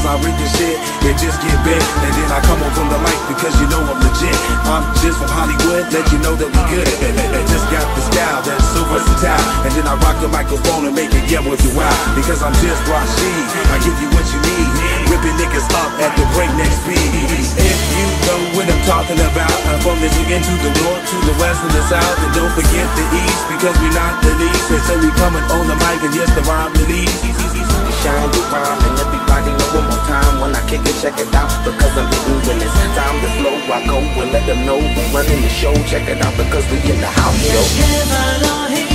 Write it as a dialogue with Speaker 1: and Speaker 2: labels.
Speaker 1: I read this shit and just get big. And then I come on from the mic because you know I'm legit. I'm just from Hollywood, let you know that we good. And just got the style that's so versatile. And then I rock the microphone and make it get with you out. Because I'm just Rashid, I give you what you need. Ripping niggas up at the breakneck speed. If you know what I'm talking about, I'm from Michigan to the north, to the west and the south. And don't forget the east, because we not the least. And so we coming on the mic and just the rhyme the least.
Speaker 2: Shine your rhyme and everybody know one more time when I kick it, check it out. Because I'm hitting when it's time to flow, I go and let them know we running the show. Check it out because we in the house, yo.